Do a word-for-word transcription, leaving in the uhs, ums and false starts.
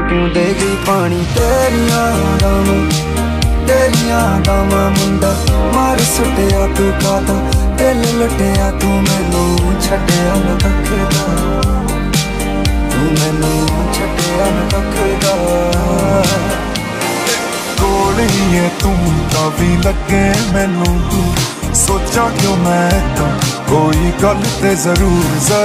तू दे गई पानी तेरिया दावां तेरिया दावां मुंडा मार सुटिया तू कादा दिल लुटिया तू मैनू छड्डिया न तकदा तू मैनू छड्डिया न तकदा कोल ही है तू तां भी लगे मैनू तू सोचा क्यों मैं तां कोई गल ते जरूर